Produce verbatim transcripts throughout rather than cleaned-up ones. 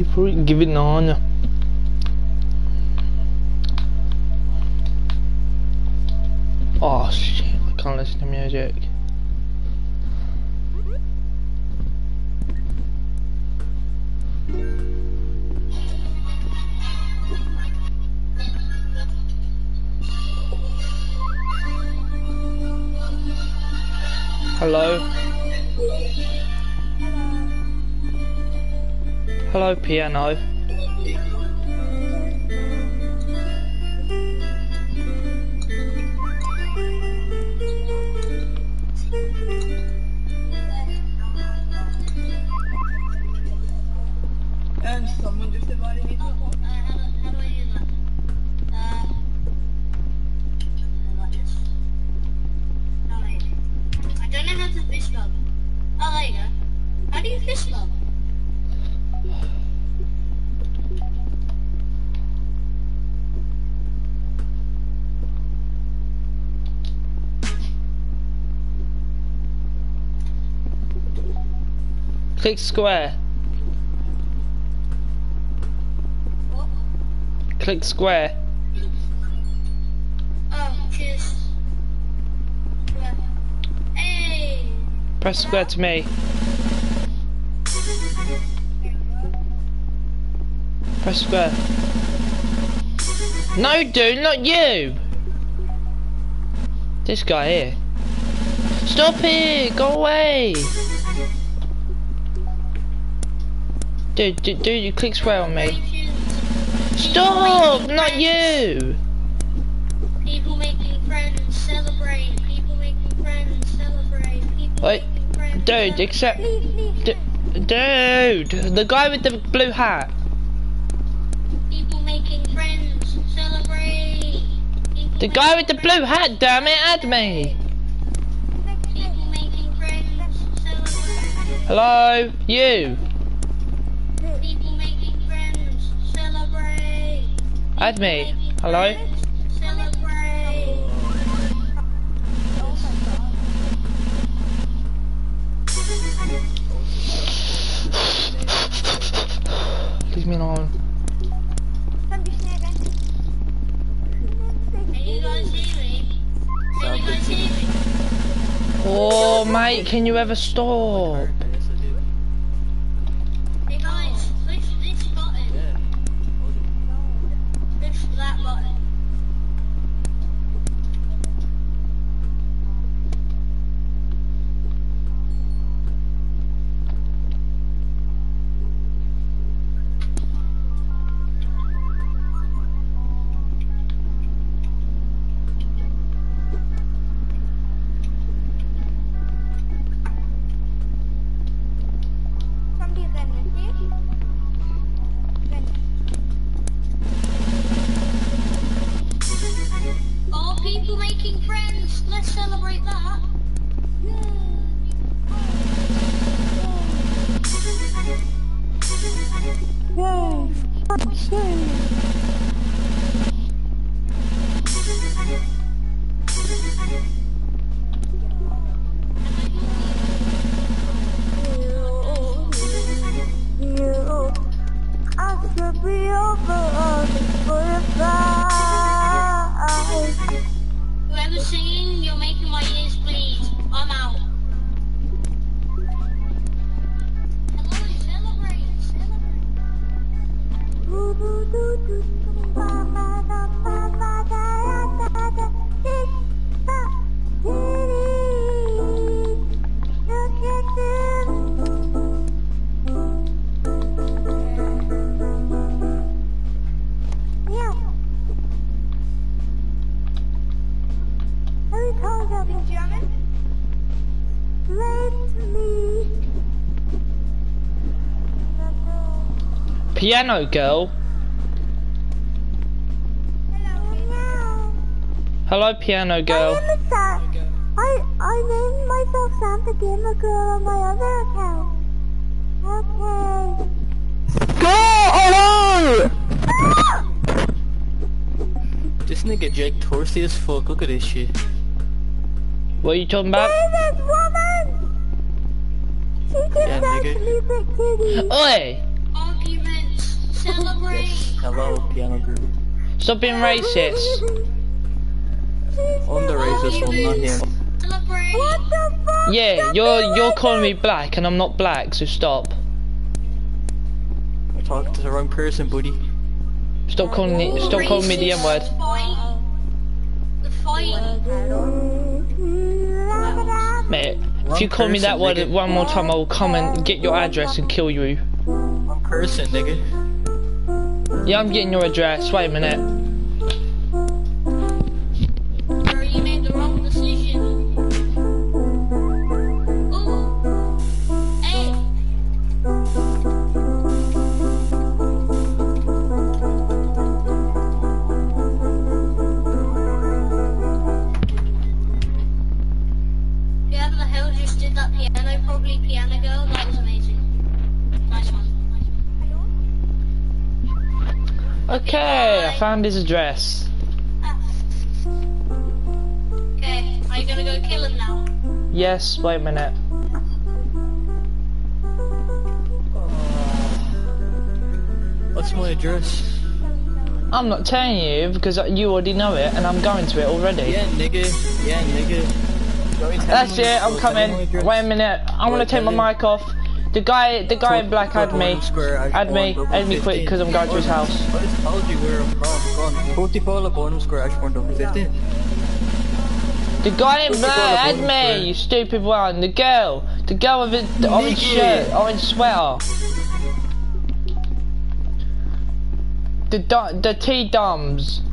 people giving on. Oh shit, I can't listen to music. Hello? Hello, piano. And someone just invited me to a call. Uh, how do, how do I do that? Uh, like this. Oh, wait. I don't know how to fish log. Oh, there you go. How do you fish log? Click square. What? Click square. Oh, choose. Square. Hey! Press square to me. Press square. No, dude, not you! This guy here. Stop it! Go away! Dude, dude, dude, you click square on me. Stop! Not you! People making friends, celebrate. People making friends, celebrate. People Wait, making friends, dude, except... D dude, the guy with the blue hat. People making friends, celebrate. People The guy with the blue hat, damn it, add me! People making friends, celebrate. Hello? You? People making friends, celebrate. Add me. Hello? Celebrate. Leave me alone. Can you guys hear me? Can you guys hear me? Oh, mate, can you ever stop? Hey guys, push this button. Push that button. Oh, people making friends. Let's celebrate that. Whoever's singing, you're making my ears bleed. I'm out. Hello, celebrate, celebrate. Piano girl. Hello, piano girl. I am a Sa I I named myself Santa Gamer Girl on my other account. Okay. Go! Hello! This nigga Jake Torsey as fuck. Look at this shit. What are you talking about? Hey, this woman! She just Yeah, said nigga. to me big titties. Oi! Argument Celebrate. Hello, piano girl. Stop being racist. I'm the racist one, not him. Celebrate. What the fuck? Yeah, Stop you're being you're racist. calling me black and I'm not black, so stop. I talked to the wrong person, buddy. Stop calling me stop calling me the N word. Fight. The fight. Mate, if you call me that word one more time, I will come and get your address and kill you. I'm cursing, nigga. Yeah, I'm getting your address. Wait a minute. Bro, you made the wrong decision. Ooh. Hey. Whoever the hell just did that piano, probably piano girl, that was amazing. Nice one. Okay, I found his address. Ah. Okay, are you gonna go kill him now? Yes, wait a minute. What's my address? I'm not telling you because you already know it and I'm going to it already. Yeah, nigga. Yeah, nigga. That's it, I'm coming. Wait a minute, I want to take my mic off. The guy, the guy in black had me. Add me, add me quick because I'm going to his house. I just told you where I'm from. Go on. forty-four Bonham Square, Ashbourne, Dublin fifteen. The guy in black, add me, you stupid one. The girl, the girl with the orange shirt, orange sweater. The du the T-dums.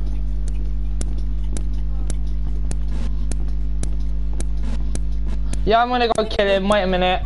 Yeah, I'm gonna go kill him. Wait a minute.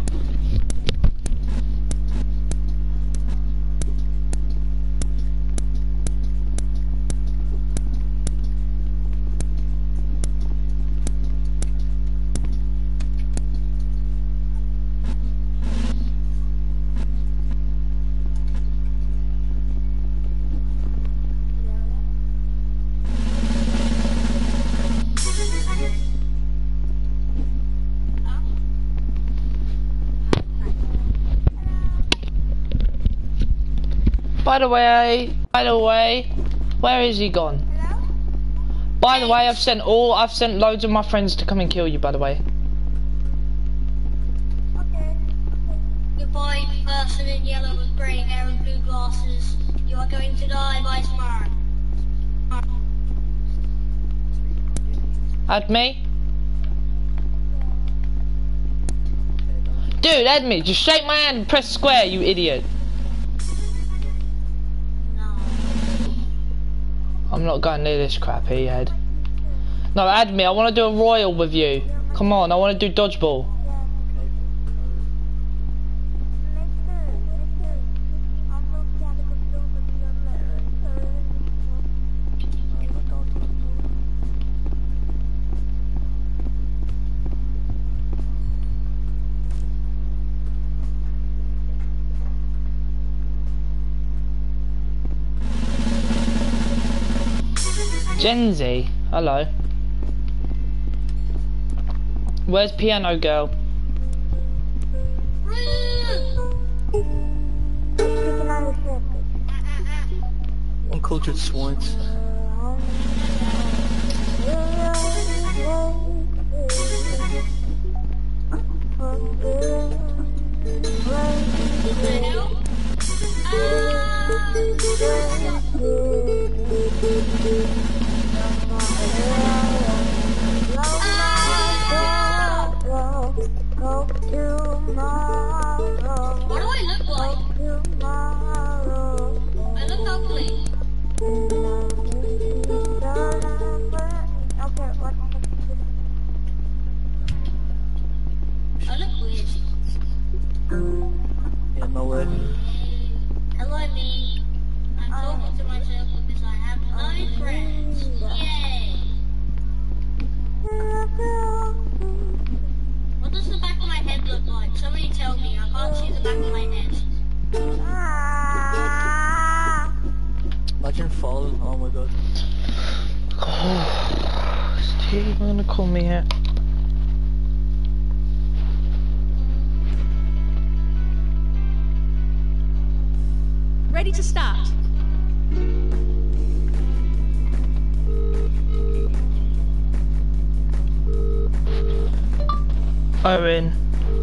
By the way, by the way, where is he gone? Hello? By the way, I've sent all, I've sent loads of my friends to come and kill you, by the way. Okay. Goodbye, person in yellow with grey hair and blue glasses. You are going to die by tomorrow. Add me? Dude, add me. Just shake my hand and press square, you idiot. No. I'm not going near this crappy head. No, add me. I want to do a royal with you. Come on, I want to do dodgeball. Gen Z, hello. Where's Piano Girl? Uncultured swines. What do I look like? I look ugly. I look weird. Yeah, no way. Hello, me. I'm talking to myself because I have no friends. Yay! What does the back of my head look like? Somebody tell me. I can't see the back of my head. Imagine falling. Oh my god. Steve, you're gonna call me out. ready to start. Owen.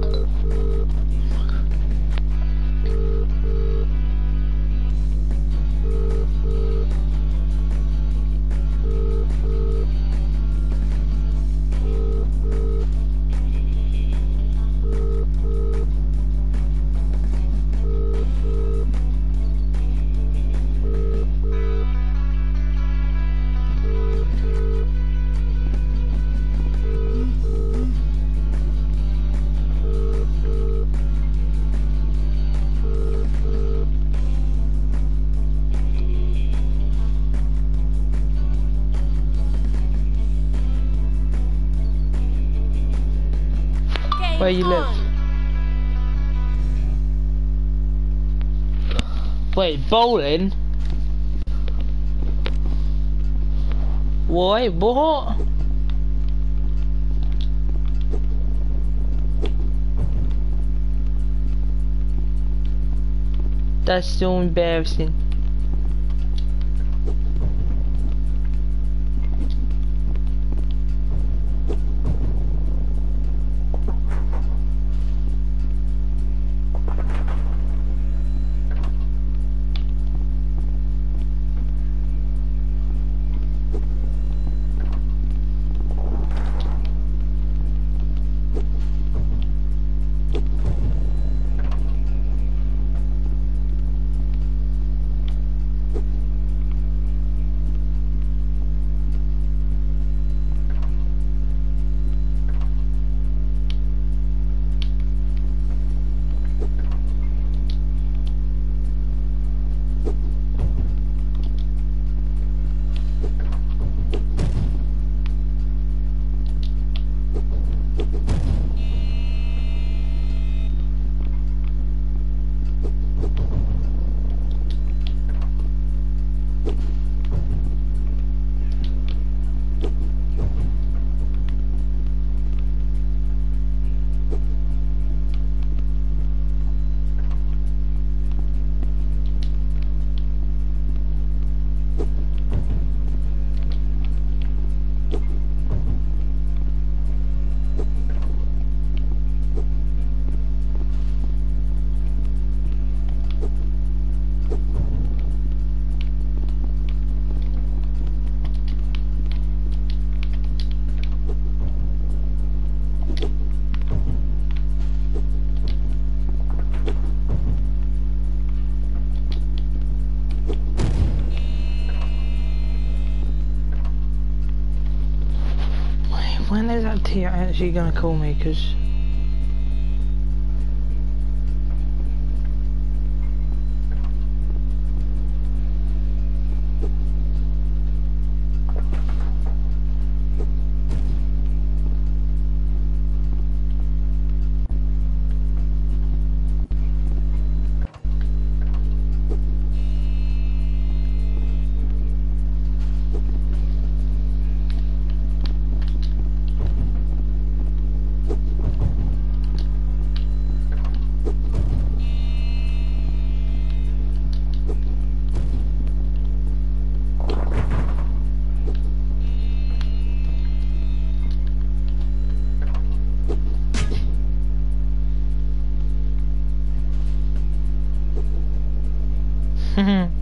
Where you live? Wait, bowling? Wait, what? That's so embarrassing. When is that Tia actually gonna call me? Cause Mm-hmm.